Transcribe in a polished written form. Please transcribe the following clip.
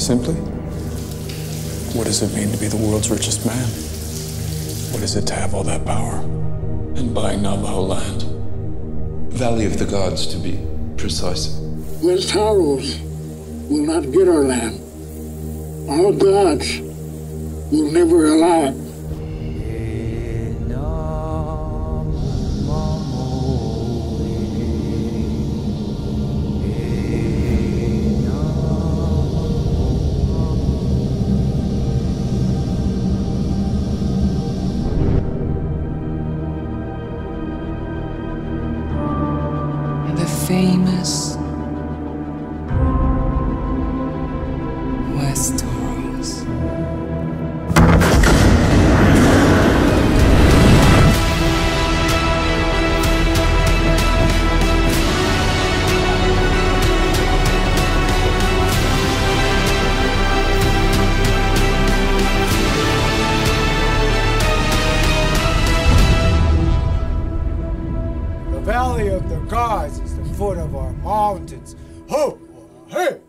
simply, what does it mean to be the world's richest man? What is it to have all that power and buying Navajo land? Valley of the Gods, to be precise. The Taros will not get our land. Our gods will never allow it. Famous West Taurus. The Valley of the Gods is the foot of our mountains. Ho! Hey!